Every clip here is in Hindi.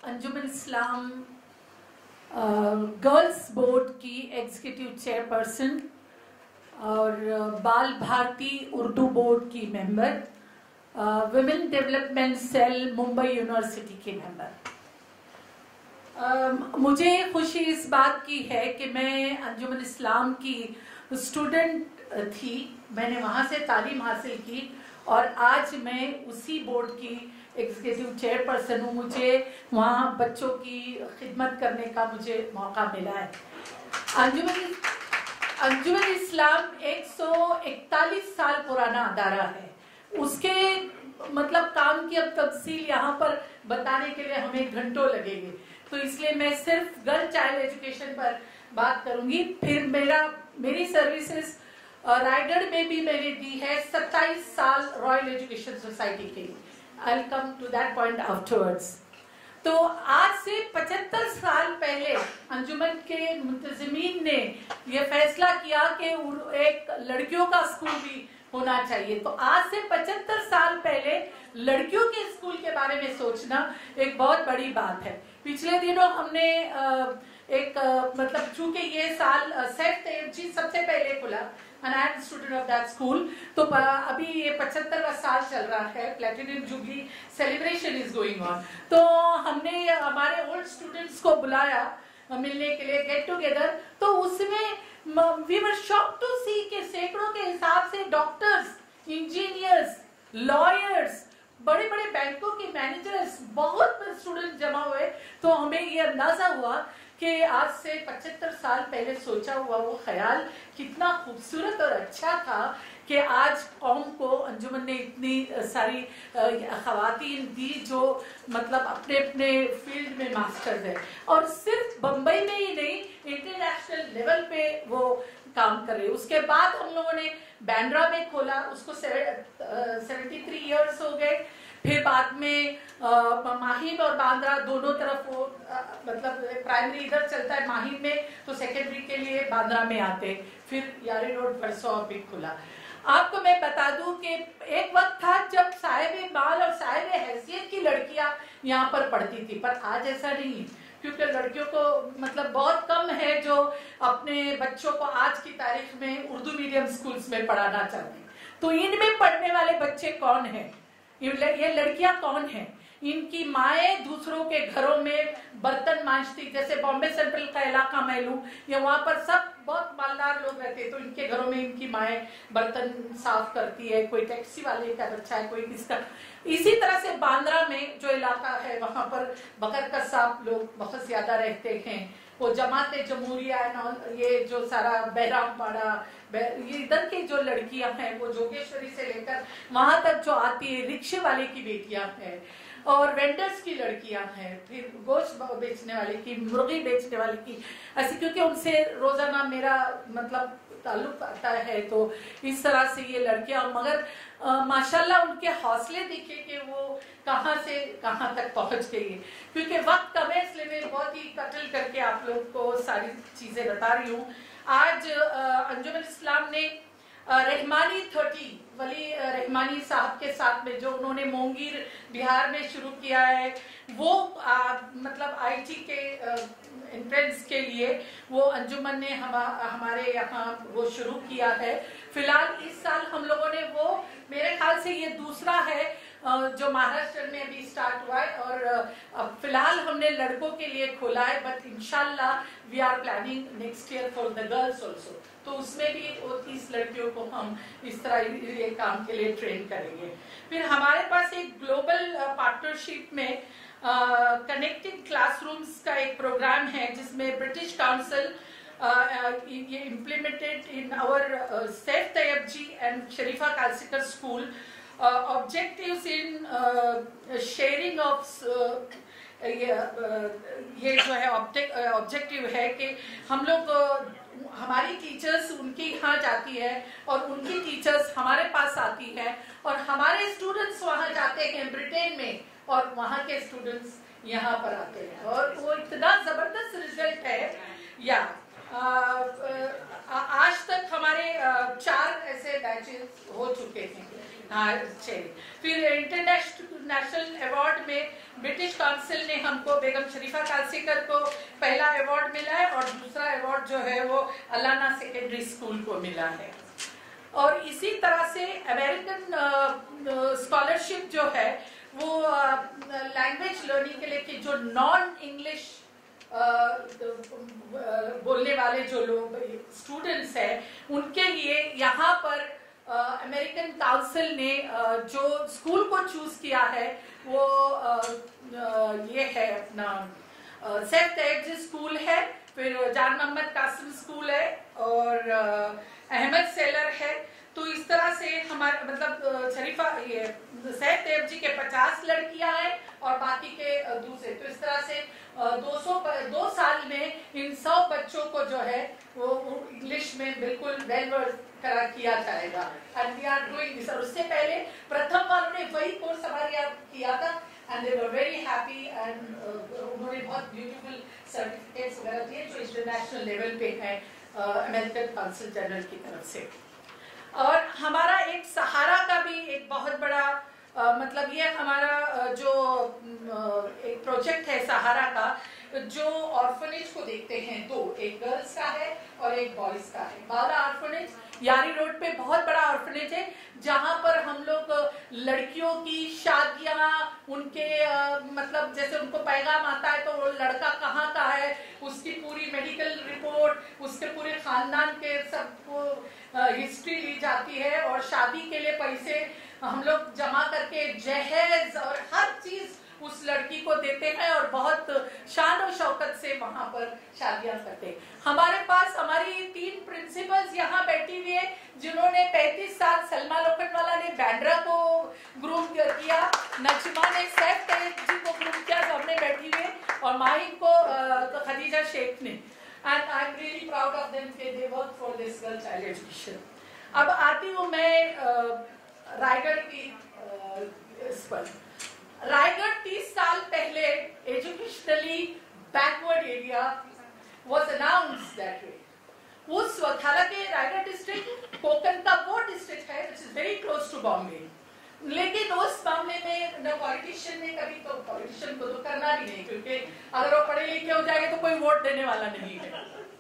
अंजुमन इस्लाम गर्ल्स बोर्ड की एग्जीक्यूटिव चेयरपर्सन और बाल भारती उर्दू बोर्ड की member, women development cell Mumbai university के मेंबर। मुझे खुशी इस बात की है कि मैं अंजुमन इस्लाम की स्टूडेंट थी, मैंने वहाँ से तालीम हासिल की और आज मैं उसी बोर्ड की एग्जीक्यूटिव चेयरपर्सन हूँ। मुझे वहाँ बच्चों की खिदमत करने का मुझे मौका मिला है। अंजुमन इस्लाम 141 साल पुराना अदारा है। उसके मतलब काम की अब तफसील यहाँ पर बताने के लिए हमें घंटों लगेंगे, तो इसलिए मैं सिर्फ गर्ल चाइल्ड एजुकेशन पर बात करूंगी। फिर मेरी सर्विसेज रायगढ़ में भी मैंने दी है 27 साल रॉयल एजुकेशन सोसाइटी के लिए। I will come to that point afterwards. तो आज से 75 साल पहले अंजुमन के मुंतजिमीन ने यह फैसला किया कि एक लड़कियों का स्कूल भी होना चाहिए। तो आज से 75 साल पहले लड़कियों के स्कूल के बारे में सोचना एक बहुत बड़ी बात है। पिछले दिनों हमने मतलब चूंकि ये साल सैफ तैयब जी सबसे पहले खुला, and I am student of that school, तो अभी ये 75वां साल चल रहा है, platinum jubilee celebration is going on. तो हमने हमारे ओल्ड स्टूडेंट्स को बुलाया मिलने के लिए, गेट टुगेदर। तो उसमें we were shocked to see कि सैकड़ों के हिसाब से डॉक्टर्स, इंजीनियर्स, लॉयर्स, बड़े बड़े बैंकों के मैनेजर्स, बहुत स्टूडेंट जमा हुए। तो हमें ये अंदाजा हुआ कि आज से 75 साल पहले सोचा हुआ वो ख्याल कितना खूबसूरत और अच्छा था कि आज कौम को अंजुमन ने इतनी सारी खवातीन दी जो मतलब अपने अपने फील्ड में मास्टर्स है, और सिर्फ बम्बई में ही नहीं, इंटरनेशनल लेवल पे वो काम कर रहे। उसके बाद हम लोगों ने बांद्रा में खोला, उसको 73 इयर्स हो गए। फिर बाद में माहिम और बांद्रा दोनों तरफ वो मतलब प्राइमरी इधर चलता है माहिम में, तो सेकेंडरी के लिए बांद्रा में आते। फिर यारी रोड पर सौबिक खुला। आपको मैं बता दूं कि एक वक्त था जब साहिब बाल और साहिब हैसियत की लड़कियां यहाँ पर पढ़ती थी, पर आज ऐसा नहीं है, क्योंकि लड़कियों को मतलब बहुत कम है जो अपने बच्चों को आज की तारीख में उर्दू मीडियम स्कूल्स में पढ़ाना चाहते हैं। तो इनमें पढ़ने वाले बच्चे कौन हैं, ये लड़कियां कौन हैं? इनकी माएँ दूसरों के घरों में बर्तन मांजती, जैसे बॉम्बे सेंट्रल का इलाका मैं लूं, या वहां पर सब बहुत मालदार लोग रहते, तो इनके घरों में इनकी माएँ बर्तन साफ करती है, कोई टैक्सी वाले का बच्चा है, कोई किसका। इसी तरह से बांद्रा में जो इलाका है वहां पर बकर कसाब लोग बहुत ज्यादा रहते हैं। वो जमाते जमहूरिया, ये जो सारा बहरामपाड़ा, ये इधर की जो लड़कियां हैं वो जोगेश्वरी से लेकर वहां तक जो आती है, रिक्शे वाले की बेटियां हैं और वेंडर्स की लड़कियां हैं, फिर गोश्त बेचने वाले की, मुर्गी बेचने वाले की, ऐसे, क्योंकि उनसे रोजाना मेरा मतलब ताल्लुक आता है। तो इस तरह से ये लड़कियां, मगर माशाल्लाह उनके हौसले दिखे कि वो कहां से कहां तक पहुंच गई है। क्योंकि वक्त कम है, इसलिए मैं बहुत ही कत्ल करके आप लोग को सारी चीजें बता रही हूँ। आज अंजुमन इस्लाम ने रहमानी 30 वली रहमानी साहब के साथ में जो उन्होंने मोंगीर बिहार में शुरू किया है, वो मतलब आईटी के एंट्रेंस के लिए वो अंजुमन ने हमारे यहाँ वो शुरू किया है। फिलहाल इस साल हम लोगों ने वो, मेरे ख्याल से ये दूसरा है जो महाराष्ट्र में अभी स्टार्ट हुआ है, और फिलहाल हमने लड़कों के लिए खोला है, बट इंशाल्लाह we are planning next year for the girls also. तो उसमें भी 30 लड़कियों को हम इस तरह ये काम के लिए ट्रेन करेंगे। फिर हमारे पास एक ग्लोबल पार्टनरशिप में कनेक्टिंग क्लासरूम्स का एक प्रोग्राम है, जिसमें ब्रिटिश काउंसिल ये implemented in our Saif Tayyab ji and Sharifa Kalsekar school. Objectives in sharing of ये जो है ऑब्जेक्टिव है कि हम लोग, हमारी टीचर्स उनके यहाँ जाती है और उनकी टीचर्स हमारे पास आती है, और हमारे स्टूडेंट्स वहाँ जाते हैं ब्रिटेन में और वहाँ के स्टूडेंट्स यहाँ पर आते हैं, और वो इतना जबरदस्त रिजल्ट है। या आज तक हमारे 4 ऐसे बैचेस हो चुके हैं। फिर इंटरनेशनल नेशनल अवार्ड में ब्रिटिश काउंसिल ने हमको, बेगम शरीफा कासीकर को पहला अवार्ड मिला है और दूसरा अवार्ड जो है वो अलाना सेकेंडरी स्कूल को मिला है। और इसी तरह से अमेरिकन स्कॉलरशिप जो है वो लैंग्वेज लर्निंग के लिए कि जो नॉन इंग्लिश बोलने वाले जो लोग स्टूडेंट्स हैं उनके लिए यहाँ पर अमेरिकन काउंसिल ने जो स्कूल को चूज किया है वो ये है अपना सेफ तैयब स्कूल है, फिर जान मोहम्मद कासिम स्कूल है और अहमद सेलर है। तो इस तरह से हमारे मतलब शरीफा ये सैफ तैयब जी के 50 लड़कियां हैं और बाकी के दूसरे। तो इस तरह से 2 साल में इन 100 बच्चों को जो है वो इंग्लिश में बिल्कुल वेल करा किया जाएगा। And we are doing this. और उससे पहले प्रथम वालों ने वही कोर्स हमारे यहाँ किया था and they were very happy and उन्होंने बहुत ब्यूटीफुल सर्टिफिकेट्स वगैरह दिए जो इंटरनेशनल लेवल पे हैं अमेरिकन काउंसिल जनरल की तरफ से। और हमारा एक सहारा का भी एक बहुत बड़ा मतलब ये हमारा जो एक प्रोजेक्ट है सहारा का, जो ऑर्फनेज को देखते हैं, दो, एक गर्ल्स का है और एक बॉयज का है। बाला ऑर्फनेज यारी रोड पे बहुत बड़ा ऑर्फनेज है जहां पर हम लोग लड़कियों की शादियां, उनके मतलब जैसे उनको पैगाम आता है तो वो लड़का कहाँ का है उसकी पूरी मेडिकल रिपोर्ट, उसके पूरे खानदान के सबको हिस्ट्री ली जाती है और शादी के लिए पैसे हम लोग जमा करके जहेज और हर चीज उस लड़की को देते हैं और बहुत शान और शौकत से वहां पर शादियां करते हैं। हमारे पास हमारी 3 प्रिंसिपल्स यहाँ बैठी हुई है जिन्होंने 35 साल, सलमा लोखंडवाला ने बैंड्रा को ग्रूम किया, नजमा ने सैफ तैयब जी को ग्रूम किया, सामने बैठी हुई है, और माहिम को खदीजा शेख ने। And I am really proud of them कि they work for this girl child education. अब आती हूँ मैं रायगढ़ की इस पर। रायगढ़ 30 साल पहले educationally backward area was announced that way. उस वक्त, हालांकि रायगढ़ डिस्ट्रिक्ट कोकन का वो डिस्ट्रिक्ट है which is very close to Bombay, लेकिन उस मामले में न पॉलिटिशियन ने कभी, तो पॉलिटिशियन को तो करना भी नहीं क्योंकि अगर वो पढ़े लिखे हो जाएंगे तो कोई वोट देने वाला नहीं है।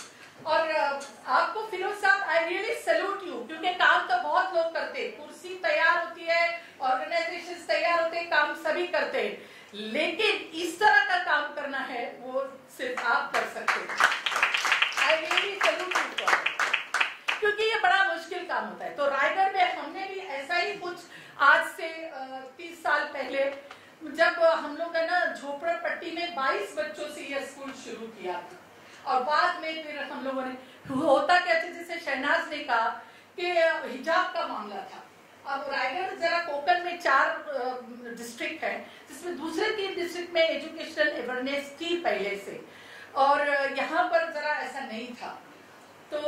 और आपको फिरोज साहब, आई रियली सैल्यूट यू, क्योंकि काम तो बहुत लोग करते, कुर्सी तैयार होती है, ऑर्गेनाइजेशंस तैयार होते, काम सभी करते, लेकिन इस तरह का काम करना है वो सिर्फ आप कर सकते हैं। आई रियली सैल्यूट यू, क्योंकि ये बड़ा मुश्किल काम होता है। तो रायगढ़ में हमने भी ऐसा ही कुछ आज से 30 साल पहले, जब हम लोग है ना झोपड़पट्टी में 22 बच्चों से यह स्कूल शुरू किया था और बाद में फिर हम लोगों ने, होता क्या था जैसे शहनाज ने कहा कि हिजाब का मामला था। अब रायगढ़ जरा कोकन में 4 डिस्ट्रिक्ट है जिसमें दूसरे 3 डिस्ट्रिक्ट में एजुकेशनल अवेयरनेस थी पहले से, और यहाँ पर जरा ऐसा नहीं था। तो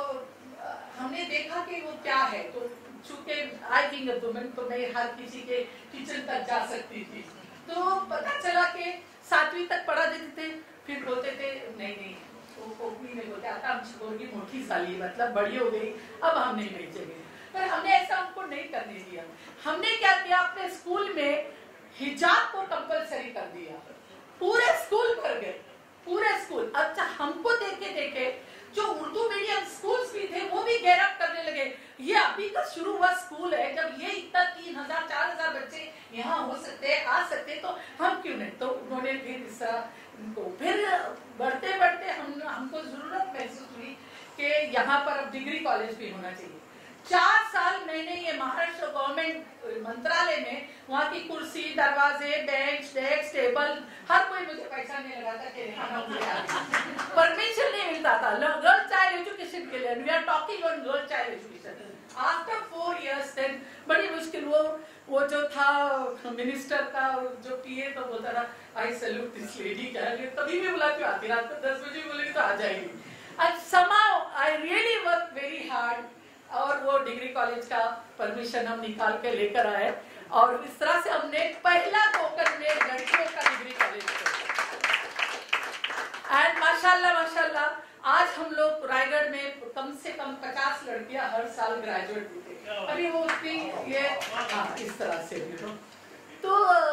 हमने देखा कि वो क्या है, तो चूंकि आई बीइंग अ वुमन तो मैं हर किसी के किचन तक जा सकती थी, तो पता चला कि 7वीं तक पढ़ा देते थे, फिर बोलते थे नहीं वो कोकनी में बोलते आता हम छोटी मोटी साली मतलब बड़ी हो गई, अब हम नहीं भेजेंगे। पर हमने ऐसा उनको नहीं करने दिया। हमने क्या किया, अपने स्कूल में हिजाब को कंपलसरी कर दिया, पूरे स्कूल कर गए, पूरे स्कूल। अच्छा, हमको देखे देखे जो उर्दू मीडियम स्कूल्स भी थे वो भी गैर अप करने लगे, ये अभी का शुरू हुआ स्कूल है, जब ये इतना 3000-4000 बच्चे यहाँ हो सकते हैं, आ सकते हैं, तो हम क्यों नहीं। तो उन्होंने फिर इस फिर बढ़ते बढ़ते हमको जरूरत महसूस हुई कि यहाँ पर अब डिग्री कॉलेज भी होना चाहिए। 4 साल मैंने ये महाराष्ट्र गवर्नमेंट मंत्रालय में वहाँ की कुर्सी, दरवाजे, बेंच, डेस्क, टेबल, हर कोई मुझे पहचानने लगा था कि परमिशन नहीं मिलता था गर्ल चाइल्ड एजुकेशन के लिए। We are talking on girl child education after 4 years। Then बड़ी मुश्किल, वो जो था मिनिस्टर का जो पीए, तो बोलता था आई सैल्यूट दिस लेडी, तभी भी बुला क्यों आती, रात को 10 बजे बोलेगी तो आ जाएगी। And somehow I really worked very hard, और वो डिग्री कॉलेज का परमिशन हम निकाल के लेकर आए, और इस तरह से हमने पहला कोकन में लड़कियों का डिग्री कॉलेज किया। एंड माशाल्लाह आज हम लोग रायगढ़ में कम से कम 50 लड़कियां हर साल ग्रेजुएट होती है। अभी वो उतनी ये इस तरह से तो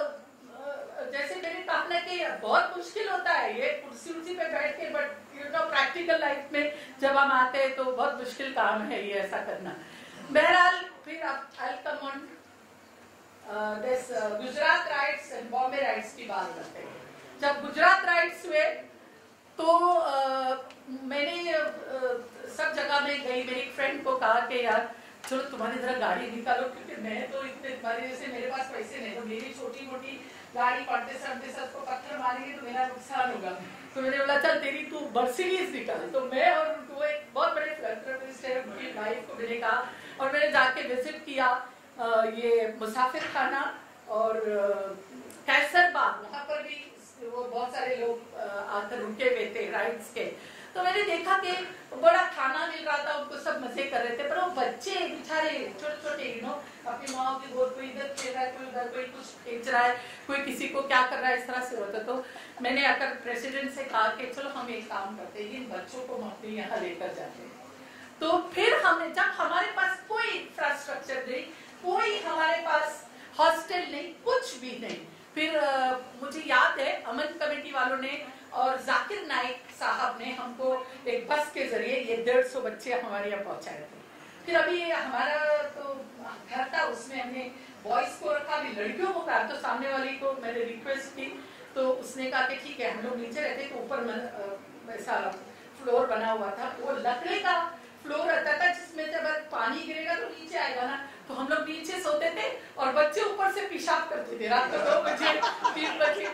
कि बहुत मुश्किल होता है ये कुर्सी पे बैठ के, but you know practical life में जब हम आते हैं तो बहुत मुश्किल काम है ये ऐसा करना। बहरहाल फिर अब I come on this Gujarat riots and Bombay riots की बात करते हैं। जब गुजरात राइट्स हुए तो मैंने सब जगह में गई, मेरी फ्रेंड को कहा कि यार चलो तुम्हारी तरह गाड़ी निकालो, क्योंकि मैं तो इतने तुम्हारे जैसे मेरे पास पैसे नहीं, तो मेरी छोटी मोटी गाड़ी पढ़ते समझते सबको पत्थर मारेंगे तो मेरा नुकसान होगा। तो मैंने बोला चल तेरी तू मर्सिडीज निकाल। तो मैं और वो एक बहुत बड़े फिलैंथ्रोपिस्ट है, उनकी वाइफ को मैंने कहा, और मैंने जाके विजिट किया ये मुसाफिर खाना और कैसरबाग, वहाँ पर भी वो बहुत सारे लोग आकर रुके हुए थे राइड्स के। तो मैंने देखा कि बड़ा खाना मिल रहा था, उनको सब मजे कर रहे थे, पर वो बच्चे बेचारे छोटे छोटे यू नो अपनी माँ की गोद, कोई इधर खेल रहा है, कोई उधर, कोई कुछ खींच रहा है, कोई किसी को क्या कर रहा है, इस तरह से होता। तो मैंने आकर प्रेसिडेंट से कहा कि चलो हम एक काम करते हैं, इन बच्चों को हम अपने यहाँ लेकर जाते हैं। तो फिर हमने, जब हमारे पास कोई इंफ्रास्ट्रक्चर नहीं, कोई हमारे पास हॉस्टल नहीं, कुछ भी नहीं, फिर मुझे याद है अमन कमेटी वालों ने और जाकिर नाइक साहब ने हमको एक बस के जरिए ये 150 बच्चे हमारे यहाँ पहुंचाए थे। फिर अभी हमारा तो घर था, उसमें हमने बॉयज को रखा, भी लड़कियों को कहा। तो सामने वाली को मैंने रिक्वेस्ट की, तो उसने कहा कि ठीक है, हम लोग नीचे रहते तो ऊपर ऐसा फ्लोर बना हुआ था, वो लकड़ी का फ्लोर रहता था जिसमें जब पानी गिरेगा तो नीचे आएगा ना, तो हम लोग नीचे सोते थे और बच्चे ऊपर से पेशाब करते थे रात को 2 बजे 3 बजे,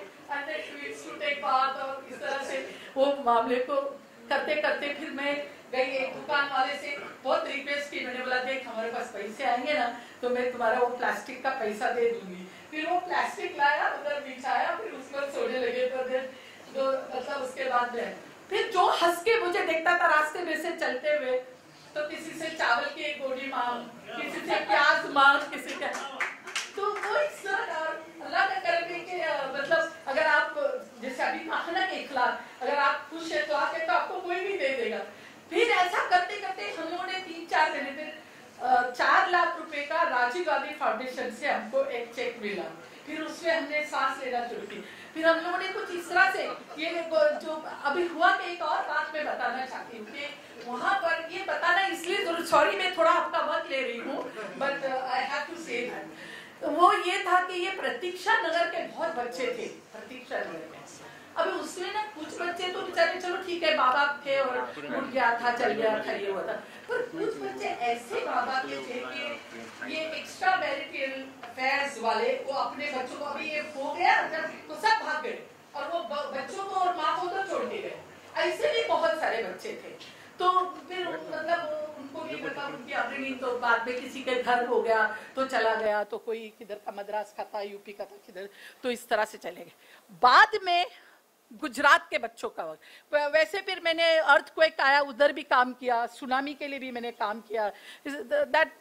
और इस तरह से वो मामले को करते करते फिर मैं गई एक दुकान वाले से, बहुत रिक्वेस्ट की, मैंने बोला देख हमारे पास पैसे आएंगे ना तो मैं तुम्हारा वो प्लास्टिक का पैसा दे दूंगी। फिर वो प्लास्टिक लाया, उधर बिछाया, फिर उस पर सोने लगे। तो मतलब उसके बाद फिर जो हंस के मुझे देखता था रास्ते में से चलते हुए, तो किसी से चावल की एक गोली मांग, किसी से प्याज मांग, किसी का, तो वो इस अल्लाह का करने के मतलब अगर आप जैसे अभी कहना के खिलाफ अगर आप खुश है तो आके तो आपको कोई भी दे देगा। फिर ऐसा करते करते हम लोगों ने 3-4 महीने फिर 4 लाख रुपए का राजीव गांधी फाउंडेशन से हमको एक चेक मिला। फिर उसमें हमने सांस लेना शुरू की। फिर हम लोगों ने कुछ इस तरह से ये जो अभी हुआ कि एक और बात मैं बताना चाहती हूँ कि वहाँ पर ये बताना इसलिए जरूर, सॉरी मैं थोड़ा आपका वक्त ले रही हूँ, but I have to say that. वो ये था कि ये प्रतीक्षा नगर के बहुत बच्चे थे, प्रतीक्षा नगर में। अभी उसमें ना कुछ बच्चे तो बेचारे चलो ठीक है माँ बाप थे और उठ गया था, चल गया था, ये हुआ था, पर कुछ बच्चे ऐसे माँ बाप के थे कि ये एक्स्ट्रा मैरिटल अफेयर्स वाले वो अपने बच्चों को, अभी ये हो गया जब तो सब भाग गए और वो बच्चों को और माँ को तो छोड़ के गए। ऐसे भी बहुत सारे बच्चे थे। तो फिर मतलब उनको भी मतलब उनकी अपनी, तो बाद में किसी के घर हो गया तो चला गया, तो कोई किधर का मद्रास का था, यूपी का था किधर, तो इस तरह से चले गए। बाद में गुजरात के बच्चों का वक्त, वैसे फिर मैंने अर्थक्वेक आया उधर भी काम किया, सुनामी के लिए भी मैंने काम किया, दैट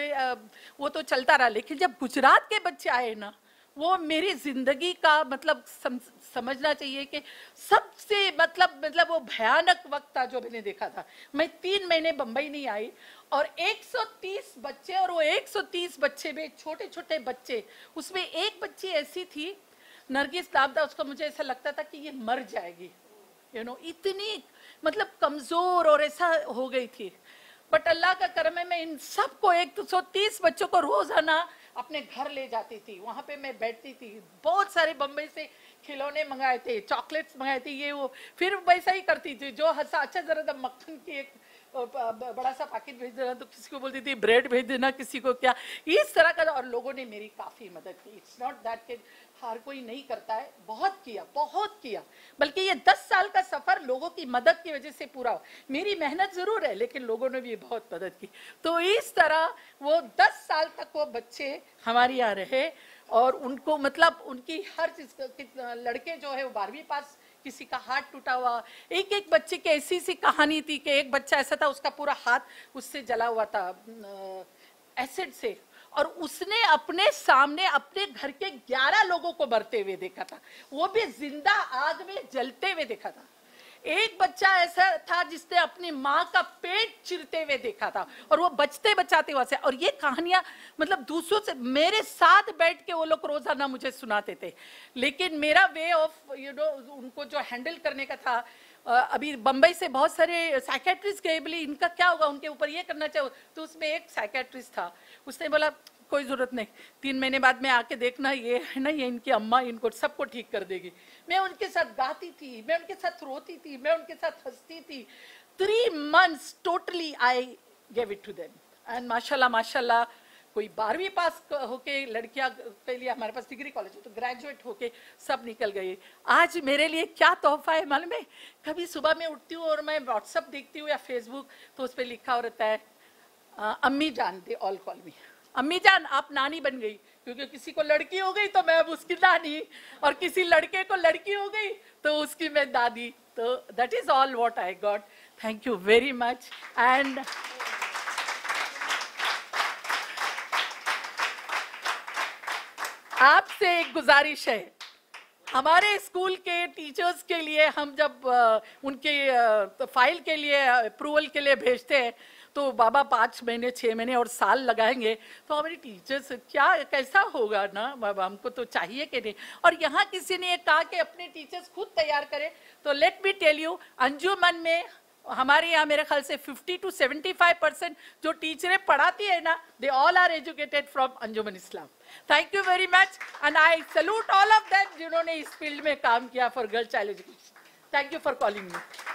वो तो चलता रहा। लेकिन जब गुजरात के बच्चे आए ना, वो मेरी जिंदगी का मतलब समझना चाहिए कि सबसे मतलब वो भयानक वक्त था जो मैंने देखा था। मैं 3 महीने बंबई नहीं आई और 130 बच्चे, और वो 130 बच्चे में छोटे छोटे बच्चे, उसमें एक बच्ची ऐसी थी नरगिस नाम था उसका, मुझे ऐसा लगता था कि ये मर जाएगी, यू नो इतनी मतलब कमजोर और ऐसा हो गई थी। बट अल्लाह का करम है, मैं इन सबको 130 बच्चों को रोजाना अपने घर ले जाती थी, वहां पे मैं बैठती थी, बहुत सारे बम्बई से खिलौने मंगाए थे, चॉकलेट्स मंगाए थे, ये वो, फिर वैसा ही करती थी। जो हंसा अच्छा जरा मक्खन की एक बड़ा सा पैकेट भेज देना तो किसी को बोलती थी ब्रेड भेज देना, किसी को क्या, इस तरह का। और लोगों ने मेरी काफी मदद की। इट्स नॉट दैट कि हर कोई नहीं करता है, बहुत किया, बल्कि ये 10 साल का सफर लोगों की मदद की वजह से पूरा हो। मेरी मेहनत जरूर है लेकिन लोगों ने भी बहुत मदद की। तो इस तरह वो 10 साल तक वो बच्चे हमारे यहाँ रहे और उनको मतलब उनकी हर चीज, लड़के जो है वो 12वीं पास, किसी का हाथ टूटा हुआ, एक बच्चे की ऐसी सी कहानी थी कि एक बच्चा ऐसा था उसका पूरा हाथ उससे जला हुआ था एसिड से, और उसने अपने सामने अपने घर के 11 लोगों को मरते हुए देखा था, वो भी जिंदा आग में जलते हुए देखा था। एक बच्चा ऐसा था जिसने अपनी माँ का पेट चिरते हुए देखा था और वो बचते बचाते वहां से। और ये कहानियां मतलब दूसरों से, मेरे साथ बैठ के वो लोग रोजाना मुझे सुनाते थे, लेकिन मेरा वे ऑफ उनको जो हैंडल करने का था, अभी बंबई से बहुत सारे साइकेट्रिस्ट गए, बोले इनका क्या होगा, उनके ऊपर ये करना चाहिए, तो उसमें एक साइकेट्रिस्ट था, उसने बोला कोई जरूरत नहीं, 3 महीने बाद में आके देखना, ये है ना, ये इनकी अम्मा इनको सबको ठीक कर देगी। मैं उनके साथ गाती थी, मैं उनके साथ रोती थी, मैं उनके साथ हंसती थी। 3 months totally I gave it to them and माशाल्लाह माशाल्लाह, कोई 12वीं पास होके लड़कियां के लिए हमारे पास डिग्री कॉलेज है, तो ग्रेजुएट होके सब निकल गए। आज मेरे लिए क्या तोहफा है मालूम है, कभी सुबह में उठती हूँ और मैं व्हाट्सअप देखती हूँ या फेसबुक, तो उस पर लिखा हो रहता है अम्मी जान, दे ऑल कॉल मी अम्मी जान, आप नानी बन गई, क्योंकि किसी को लड़की हो गई तो मैं अब उसकी नानी, और किसी लड़के को लड़की हो गई तो उसकी मैं दादी। तो that is all what I got. Thank you very much. And आपसे एक गुजारिश है, हमारे स्कूल के टीचर्स के लिए हम जब उनके फाइल के लिए अप्रूवल के लिए भेजते हैं, तो बाबा 5 महीने 6 महीने और साल लगाएंगे, तो हमारे टीचर्स क्या कैसा होगा ना बाबा, हमको तो चाहिए कि नहीं। और यहाँ किसी ने कहा कि अपने टीचर्स खुद तैयार करें, तो let me tell you, Anjuman में हमारे यहाँ मेरे ख्याल से 50 to 75% जो टीचरें पढ़ाती है ना, they all are educated from Anjuman Islam. Thank you very much and I salute all of them जिन्होंने इस फील्ड में काम किया for girl child education. Thank you for calling me.